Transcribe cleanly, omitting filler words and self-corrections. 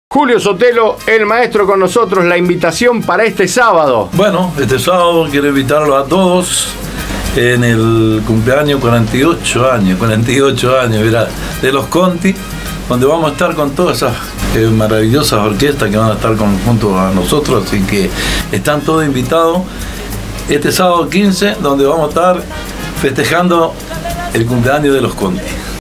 Julio Sotelo, el maestro con nosotros, la invitación para este sábado. Bueno, este sábado quiero invitarlos a todos en el cumpleaños 48 años, mirá, de los Conti, donde vamos a estar con todas esas maravillosas orquestas que van a estar junto a nosotros, así que están todos invitados este sábado 15, donde vamos a estar festejando el cumpleaños de los Conti.